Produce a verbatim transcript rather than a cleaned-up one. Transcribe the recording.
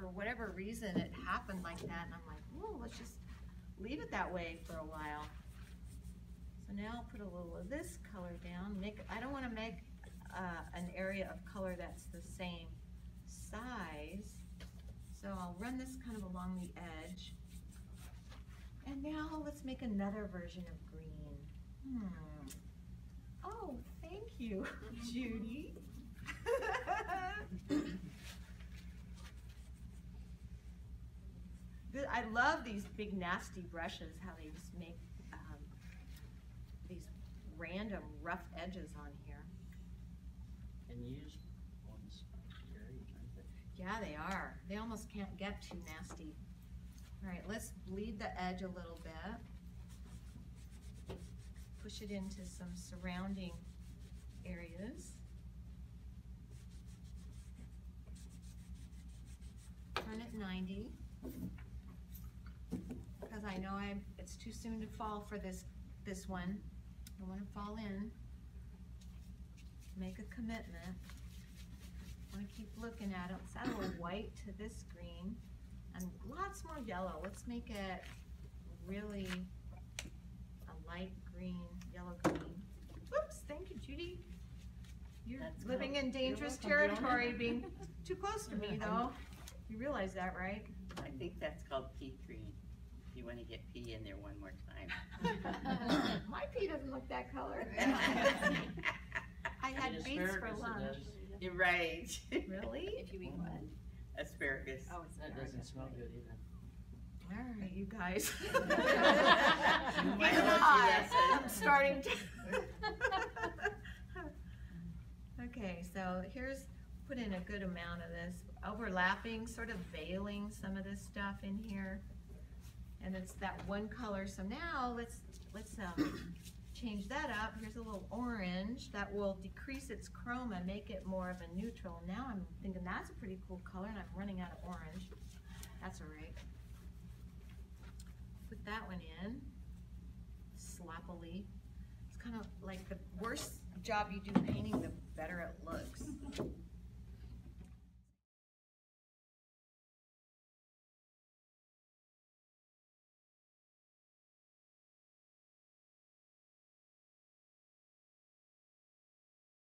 for whatever reason, it happened like that, and I'm like, oh, let's just leave it that way for a while. So now I'll put a little of this color down. Make, I don't want to make uh, an area of color that's the same size. So I'll run this kind of along the edge. And now let's make another version of green. Hmm. Oh, thank you, Judy. I love these big nasty brushes, how they just make um, these random rough edges on here. And used ones, Jerry, aren't they? Yeah, they are. They almost can't get too nasty. All right, let's bleed the edge a little bit. Push it into some surrounding areas. Turn it ninety. Because I know I it's too soon to fall for this this one. I want to fall in. Make a commitment. I want to keep looking at it. Let's add a little white to this green and lots more yellow. Let's make it really a light green, yellow green. Oops, thank you, Judy. You're That's living cool. in dangerous You're welcome, territory, being too close to me though. You realize that, right? I think that's called pea green. You want to get pea in there one more time. My pea doesn't look that color. I had Eat beets for asparagus, it lunch. does. You're right. Really? If you eat what? Asparagus. Oh, it's That doesn't smell good either. All right, you guys. My Even allergy I lesson. am starting to. Okay, so here's, put in a good amount of this, overlapping, sort of veiling some of this stuff in here. And it's that one color, so now let's, let's um, change that up. Here's a little orange that will decrease its chroma, make it more of a neutral. Now I'm thinking that's a pretty cool color and I'm running out of orange. That's all right. Put that one in, sloppily. It's kind of like the worse job you do painting, the better it looks.